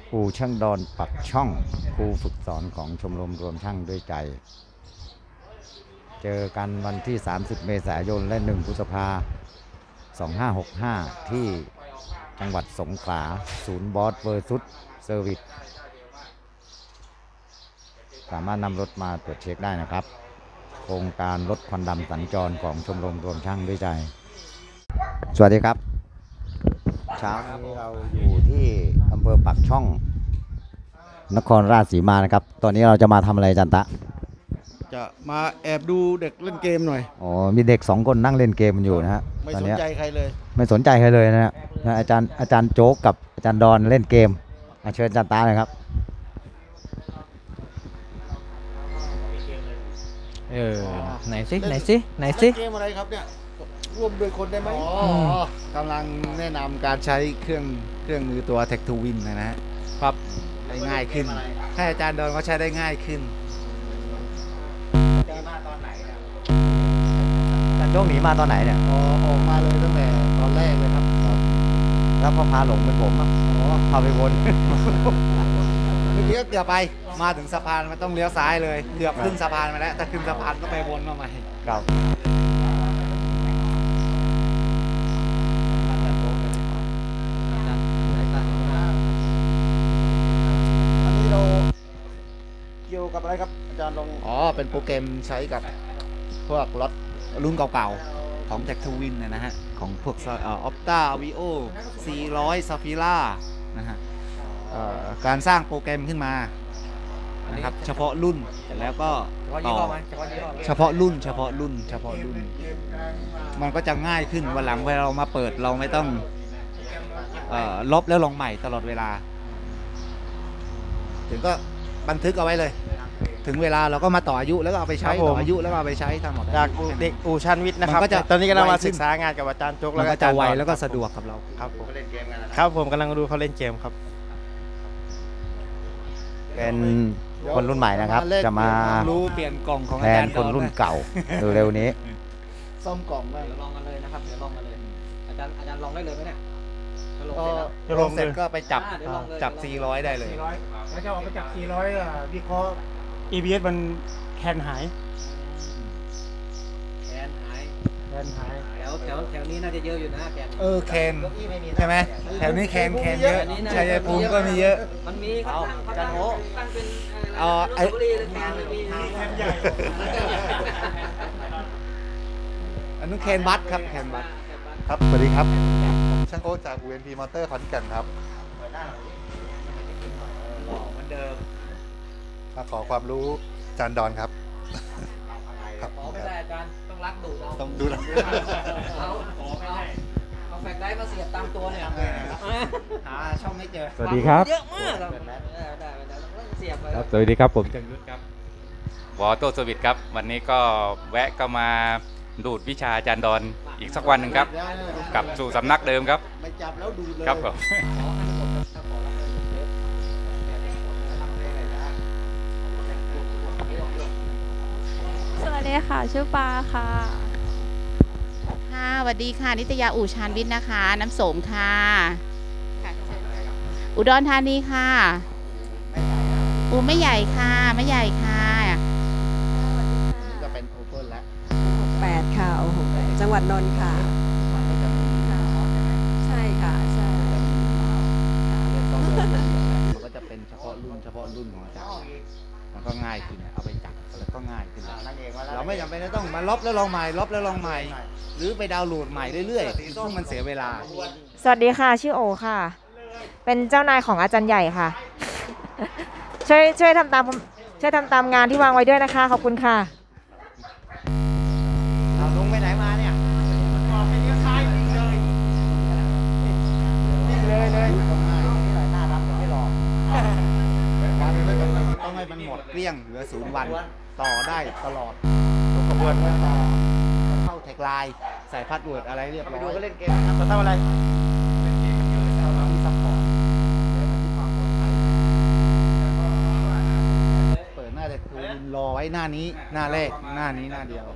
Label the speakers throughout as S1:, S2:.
S1: อู่ช่างดอนปักช่องครูฝึกสอนของชมรมรวมช่างด้วยใจ เจอกันวันที่ 30 เมษายนและ 1 พฤษภาคม 2565 ที่จังหวัดสงขลาศูนย์บอสเวอร์ซุสเซอร์วิสสามารถนำรถมาตรวจเช็คได้นะครับโครงการลดควันดำสัญจรของชมรมรวมช่างด้วยใจสวัสดีครับเช้านี้เราอยู่ที่อำเภอปักช่องนครราชสีมานะครับตอนนี้เราจะมาทำอะไรจันตะ
S2: จะมาแอบดูเด็กเล่นเกมหน่อย
S1: อ๋อมีเด็ก2 คนนั่งเล่นเกมมันอยู่นะฮะ
S2: ไม่สนใจใครเลย
S1: ไม่สนใจใครเลยนะฮะอาจารย์โจ๊กกับอาจารย์ดอนเล่นเกมเชิญจันตาเลยครับ
S3: ไหนสิ
S2: เกมอะไรครับเนี่ยร่วมด้วยคนได้ไหมกำลังแนะนำการใช้เครื่องมือตัว Tech to Win นะฮะครับได้ง่ายขึ้นให้อาจารย์ดอนเขาใช้ได้ง่ายขึ้น
S1: มาตอนไหนเนี่ยอาจารย์โจ๊กหนีมาตอนไหนเนี่ย
S2: ออกมาเลยตั้งแต่ตอนแรกเลยครับ
S1: แล้วพอพาหลงเป็นผมอ่ะพาไปวน
S2: เมื่อกี้ก็เกือบไปมาถึงสะพานมันต้องเลี้ยวซ้ายเลยเกือบขึ้นสะพานมาแล้วแต่ขึ้นสะพานต้องไปวนมาใหม่
S1: ครับ
S2: อันนี้เราเกี่ยวกับอะไรครับอาจารย์ลงเป็นโปรแกรมใช้กับพวกรถรุ่นเก่าๆของ Tech to Win นะฮะของพวกOpta Vio 400 Safira นะฮะการสร้างโปรแกรมขึ้นมานะครับเฉพาะรุ่นแล้วก็ต่อเฉพาะรุ่นมันก็จะง่ายขึ้นวันหลังเวลาเรามาเปิดเราไม่ต้องลบแล้วลงใหม่ตลอดเวลาถึงก็บันทึกเอาไว้เลยถึงเวลาเราก็มาต่ออายุแล้วก็เอาไปใช้ต่ออายุแล้วก็เอาไปใช้ทั้งหมด
S3: จากเด็กอู่ชันวิทย์นะครับตอนนี้กำลังมาศึกษางานกับอาจารย์โจ๊กแล้วก็
S2: จะไวแล้วก็สะดวกกับเรา
S3: ครับผมครับผมกำลังดูเขาเล่นเกมครับ
S1: เป็นคนรุ่นใหม่นะครับจะมา
S2: เปลี่ยนกล่องของ
S1: แทนคนรุ่นเก่าเร็วๆนี้
S2: ซ่อมกล่องได้
S4: เดี๋ยวลองกันเลยนะครับเดี๋ยวลองกันเลยอาจารย์ลองได้เลยไหมเนี่ย
S2: ลงเสร็จก็ไปจับ400ได้เลย
S5: แล้วจะออกไปจับ400วิเคราะห์ EBS มันแคนหาย
S4: แคนหายแถวนี้น่าจะเยอะอยู่นะแคน
S2: แคนใช่ไหมแถวนี้แคนเยอะชัยภูมิก็มีเยอะ
S4: มันมีเขาตั้งเป็น
S2: ไอ้
S5: แคนใหญ่
S2: อันนู้นแคนบัสครับแคนบัส
S6: ครับสวัสดีครับผมช่างโอ๊ตจาก UNP Motor ขอนแก่นครับ
S4: เหมือนเดิม
S6: มาขอความรู้อาจารย์ดอนครับ
S4: ขอไม่ได้อาจารย์ต้องรักดูเรา
S6: ต้องดูเรา
S4: เอาแฟกไดมาเสียบตามตัวเนี่ย
S2: หาช่องไม่เจอ
S1: สวัสดีครับ
S4: เยอะมากเสียบ
S1: ครับสวัสดีครับผมจังยุทธครับ
S7: วอโต้สวิตครับวันนี้ก็แวะก็มาดูดวิชาอาจารย์ดอนอีกสักวันหนึ่งครับกลับสู่สำนักเดิมครับ
S2: ไม่จับแล้วดูเลย
S7: ครับผม
S8: สวัสดีค่ะชื่อปาค่ะ
S9: สวัสดีค่ะนิตยาอู่ชานวิทย์นะคะน้ำโสมค่ะอุดรธานีค่ะอู่ไม่ใหญ่ค่ะไม่ใหญ่ค่ะ
S2: จะเป็นโอเพ่นแล้ว
S8: 8ค่ะโอ้โหจังหวัดนนท์ค่ะใช่ค่ะใช่
S2: มันก็จะเป็นเฉพาะรุ่นของอาจารย์มันก็ง่ายขึ้นเอาไปจับแล้วก็ง่ายขึ้นเราไม่จำเป็นต้องมาลบแล้วลองใหม่หรือไปดาวน์โหลดใหม่เรื่อยๆซึ่งมันเสียเวลา
S8: สวัสดีค่ะชื่อโอค่ะเป็นเจ้านายของอาจารย์ใหญ่ค่ะช่วยทำตามงานที่วางไว้ด้วยนะคะขอบคุณค่ะ
S2: เอาลงไปไหนมาเนี่ย
S5: ออกไปเลี้ยวซ้ายวิ่งเลย
S2: น่ารับไม่รอต้องให้มันหมดเกลี้ยงเหลือ0 วันต่อได้ตลอดตัวกระบวนการต่อเข้าแท็กไลน์ใส่พาสเวิร์ดอะไรเรียบร้อยไปดูก็เล่นเกมนะครับจะทำอะไรมีซัพพอร์ตเปิดหน้าแต่คือรอไว้หน้านี้หน้าแรกหน้านี้หน้าเดียว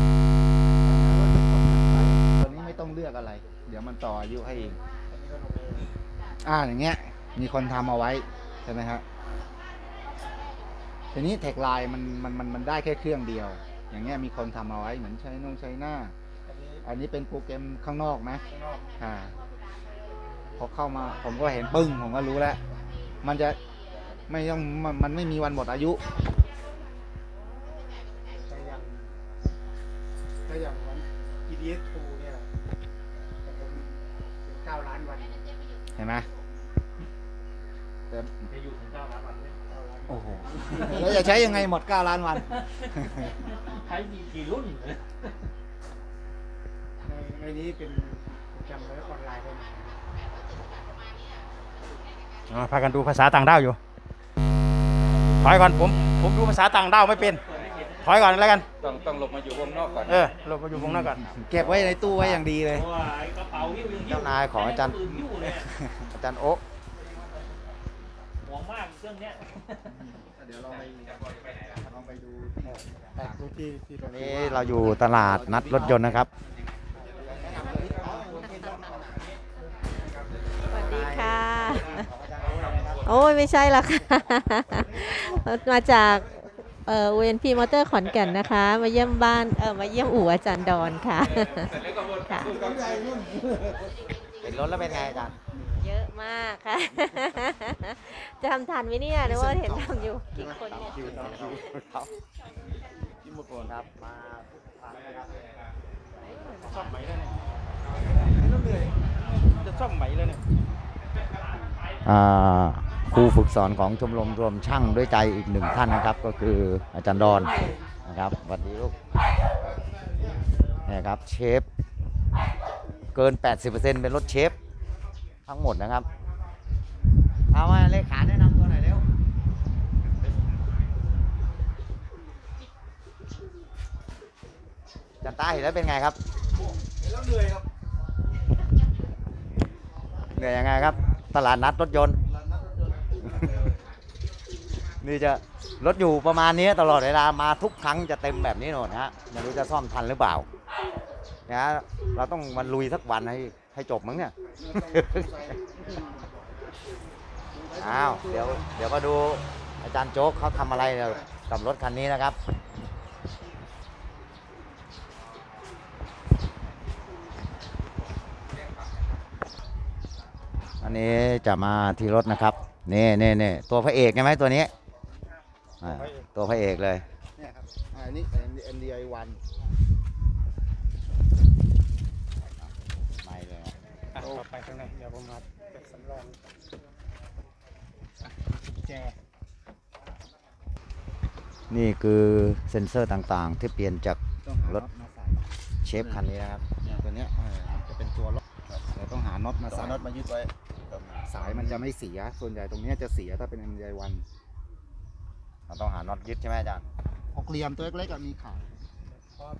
S2: ตอนนี้ไม่ต้องเลือกอะไรเดี๋ยวมันต่ออายุให้เองอย่างเงี้ยมีคนทำเอาไว้ใช่ไหมครับทีนี้เทคไลน์มันได้แค่เครื่องเดียว อย่างเงี้ยมีคนทำเอาไว้เหมือนใช้หน้าอันนี้เป็นโปรแกรมข้างนอกไหมพอเข้ามาผมก็เห็นปึ้งผมก็รู้แล้วมันจะไม่ต้องมันไม่มีวันหมดอายุ
S5: ถ้าอย่างวัน EDS 2เนี่ยผมถึง9 ล้านวัน
S2: เห็นไหมแต่จะอยู่ถึง9 ล้านวันโอ้โหแล้วจะใช้ยังไงหมด9 ล้านวัน
S4: ใช้กี่รุ่น
S5: ในนี้เป็นโปรแกรมออนไลน์ด้วย
S3: พากันดูภาษาต่างด้าวอยู่ถอยก่อนผมดูภาษาต่างด้าวไม่เป็นถอยก่อนแล้วกัน
S7: ต้องหลบมาอยู่วงนอกก่อน
S3: หลบมาอยู่วงนอกก่อน
S2: เก็บไว้ในตู้ไว้อย่างดีเลย
S1: เจ้านายของอาจารย์โอ๊ค
S4: ห่วงมากเครื่องเนี้ย
S2: เดี๋ยวเราไปดู
S1: ที่ตรงนี้เราอยู่ตลาดนัดรถยนต์นะครับ
S8: สวัสดีค่ะโอ้ยไม่ใช่ละค่ะมาจากUNP มอเตอร์ขอนแก่นนะคะมาเยี่ยมบ้านมาเยี่ยมอู่อาจารย์ดอนค่ะค่ะ
S1: เห็นรถแล้วเป็นไงอาจารย์
S8: เยอะมากค่ะจะทำทันไหมเนี่ยหรือว่าเห็นทำอยู่กี่คนเนี่ย
S1: ที่มุกโอนครับมา
S3: ซ่อมไหมแล้วเนี่ยจะซ่อมไหมแล้วเนี่ย
S1: ครูฝึกสอนของชมรมรวมช่างด้วยใจอีก1 ท่านนะครับก็คืออาจารย์ดอนนะครับสวัสดีลูกนี่ครับเชฟเกิน 80% เป็นรถเชฟทั้งหมดนะครับเอามาเลขาแนะนำตัวหน่อยเร็วจัดใต้แล้วเป็นไงครับเหนื่อยครับเหนื่อยยังไงครับตลาดนัดรถยนต์นี่จะรถอยู่ประมาณนี้ตลอดเวลามาทุกครั้งจะเต็มแบบนี้หมดนะฮะไม่รู้จะซ่อมทันหรือเปล่านะเราต้องมาลุยสักวันให้จบมั้งเนี่ยอ้าวเดี๋ยวมาดูอาจารย์โจ๊กเขาทำอะไรกับรถคันนี้นะครับอันนี้จะมาที่รถนะครับนี่ตัวพระเอกใช่ไหมตัวนี้ตัวพระเอกเลย
S2: เนี่ยครับอันนี้ MDI 1
S1: ไม่เลย
S3: ไปข้างในเดี๋ยวผมมาเป็นสำรองแจ
S1: นี่คือเซ็นเซอร์ต่างๆที่เปลี่ยนจากรถเชฟคันนี้นะครับ
S2: ตัวนี้จะเป็นตัวล็อกเราต้องหาน็อตมาใส่น็อตมายึดไว้สายมันจะไม่เสียส่วนใหญ่ตรงนี้จะเสียถ้าเป็น MDI 1
S1: เราต้องหาน็อตยึดใช่ไหมอาจารย์
S2: 6 เหลี่ยมตัวเล็กๆมีขาย
S5: พอไหม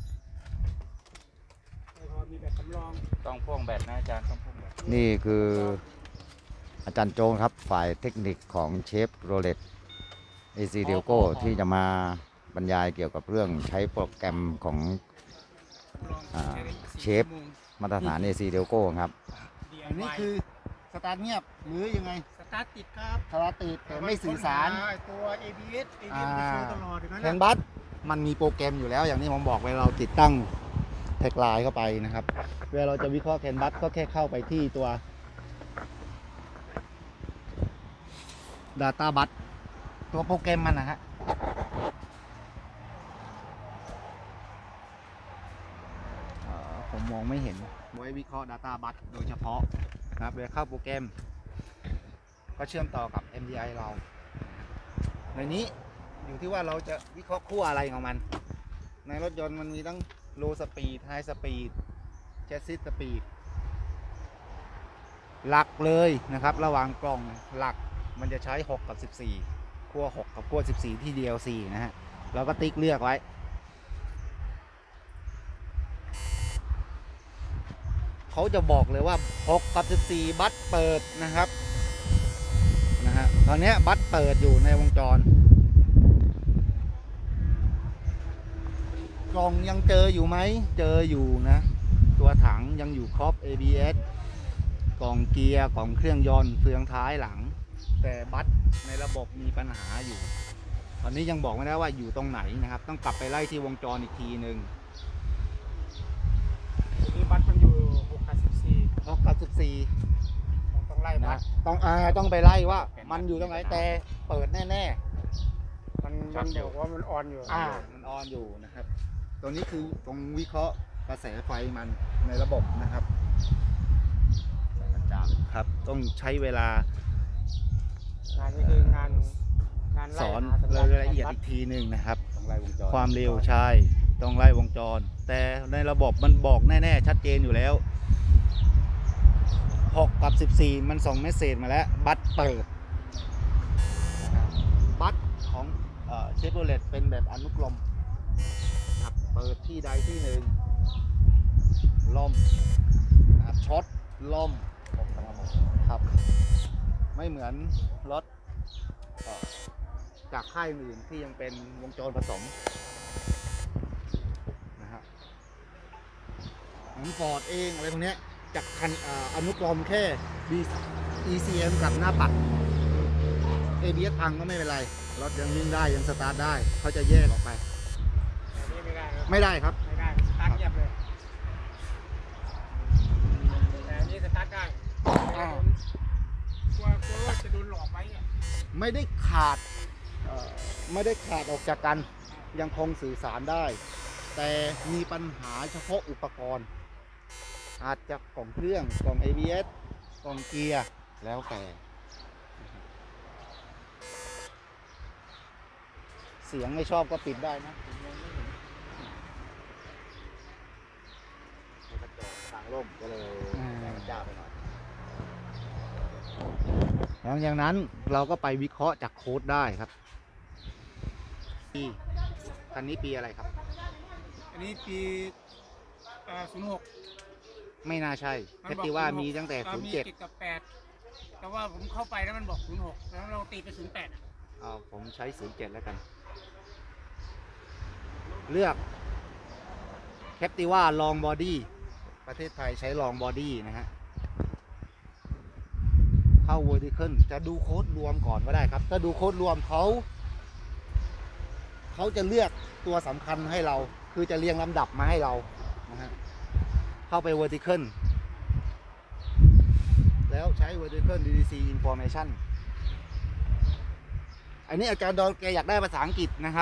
S5: ไม่พอมีแบบสำรอง
S7: ต้องพ่วงแบตนะอาจารย์ต้องพ่วงแบต
S1: นี่คืออาจารย์โจงครับฝ่ายเทคนิคของเชฟโรเลตAC Delco ที่จะมาบรรยายเกี่ยวกับเรื่องใช้โปรแกรมของเชฟมาตรฐาน AC Delco ครับ
S2: อันนี้คือสตาร์ทเงียบหรือยังไง
S5: สตาร์ทติดครับ
S2: สตาร์ทติดแต่ไม่สื่อสาร
S5: ตัว ABS มันจะโชว์ตลอด
S2: แคนบัสมันมีโปรแกรมอยู่แล้วอย่างที่ผมบอกไปเราติดตั้งแท็กไลน์เข้าไปนะครับเวลาเราจะวิเคราะห์แคนบัสก็แค่เข้าไปที่ตัว Data Bus ตัวโปรแกรมมันนะฮะผมมองไม่เห็นไว้วิเคราะห์ Data Bus โดยเฉพาะนะครับเวลาเข้าโปรแกรมก็เชื่อมต่อกับ MDI เราในนี้อยู่ที่ว่าเราจะวิเคราะห์ขั้วอะไรของมันในรถยนต์มันมีทั้ง low speed high speed chassis speed หลักเลยนะครับระหว่างกล่องหลักมันจะใช้6กับ14ขั้ว6กับขั้ว14ที่ DLC นะฮะเราก็ติ๊กเลือกไว้เขาจะบอกเลยว่า6กับ14บัตเปิดนะครับตอนนี้บัตเปิดอยู่ในวงจรกล่องยังเจออยู่ไหมเจออยู่นะตัวถังยังอยู่ครบ ABS กล่องเกียร์กล่องเครื่องยนต์เฟืองท้ายหลัง แต่บัสในระบบมีปัญหาอยู่ ตอนนี้ยังบอกไม่ได้ว่าอยู่ตรงไหนนะครับ ต้องกลับไปไล่ที่วงจรอีกทีหนึ่ง
S5: ทีนี้บัตรมันอยู่6 กับ 14
S2: 6 กับ
S5: ต้องไล่
S2: 14
S5: บั
S2: นะ
S5: ตร
S2: ต้องไปไล่ว่ามันอยู่ตรงไหนแต่เปิดแน่
S5: มันบอกว่ามันออนอยู่
S2: ๆมันออนอยู่นะครับ ตรงนี้คือตรงวิเคราะห์กระแสไฟมันในระบบนะครับครับต้องใช้เวลา
S5: งานนี้คืองานไล่
S2: สอน
S5: หาสัญญาณ
S2: รายละเอียดอีกทีหนึ่งนะครับ
S1: ต้องไล่วงจร
S2: ความเร็วใช่ต้องไล่วงจร แต่ในระบบมันบอกแน่ๆชัดเจนอยู่แล้ว6 กับ 14 มันส่งเมสเซจมาแล้วบัตรเปิดบัตรของเชฟโรเลตเป็นแบบอนุกรมนะครับเปิดที่ใดที่หนึ่งล่มนะครับช็อตล่มครับไม่เหมือนรถจากค่ายอื่นที่ยังเป็นวงจรผสมนะฮะของฟอร์ดเองอะไรพวกเนี้ยจากคันอนุกรมแค่ ECM กับหน้าปัด ABS พังก็ไม่เป็นไรรถยังวิ่งได้ยังสตาร์ทได้เขาจะแยกออกไป
S5: อันนี้ไม่ได้ครับ
S2: ไม่ได้ครับ
S5: ไม่ได้สตาร์ทเงียบเลยแต่อันนี้สตาร์ทได้กลัวว่าจะโดนหลอกไว้เนี่ย
S2: ไม่ได้ขาดไม่ได้ขาดออกจากกันยังคงสื่อสารได้ แต่มีปัญหาเฉพาะอุปกรณ์ อาจจะกล่องเครื่องกล่อง ABS กล่องเกียร์แล้วแต่เสียงไม่ชอบก็ปิดได้นะทางร่มก็เลยแรงจ้าไปหน่อยหลังจากนั้นเราก็ไปวิเคราะห์จากโค้ดได้ครับคันนี้ปีอะไรครับ
S5: อันนี้ปี06
S2: ไม่น่าใช่แคปติว่ามีตั้งแต่
S5: มี 7 กับ 8 แต่ว่าผมเข้าไปแล้วมันบอก 06 แล้วเราตีไป 08
S2: เอาผมใช้ 07 แล้วกัน เลือกแคปติว่าลองบอดี้ประเทศไทยใช้ลองบอดี้นะฮะเข้า vertical จะดูโค้ดรวมก่อนก็ได้ครับถ้าดูโค้ดรวมเขาจะเลือกตัวสำคัญให้เราคือจะเรียงลำดับมาให้เรานะฮะเข้าไป vertical แล้วใช้ vertical DDC information อันนี้อาจารย์ดอนแกอยากได้ภาษาอังกฤษนะครับ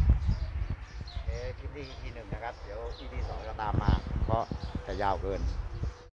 S1: คลิปนี้ EP 1 นะครับ เดี๋ยว EP 2 จะตามมา เพราะจะยาวเกิน